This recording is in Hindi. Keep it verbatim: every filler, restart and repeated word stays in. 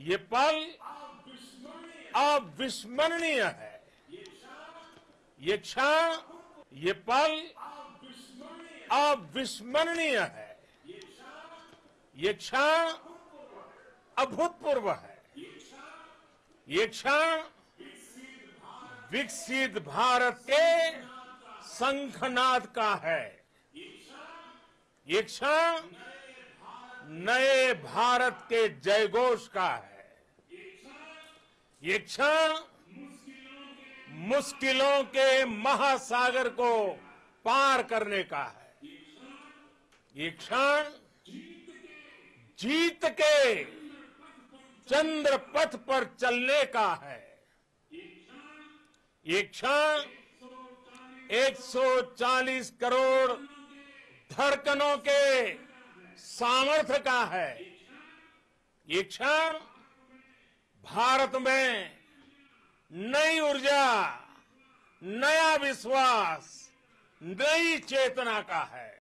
ये पल अविस्मरणीय है। ये क्षण, ये पल अविस्मरणीय है। ये क्षण अभूतपूर्व है। ये क्षण विकसित भारत के शंखनाद का है। ये क्षण नए भारत के जयघोष का है। ये क्षण मुश्किलों के महासागर को पार करने का है। ये क्षण जीत के चंद्र पथ पर चलने का है। ये क्षण एक सौ चालीस करोड़ धड़कनों के सामर्थ्य का है। ये क्षण भारत में नई ऊर्जा, नया विश्वास, नई चेतना का है।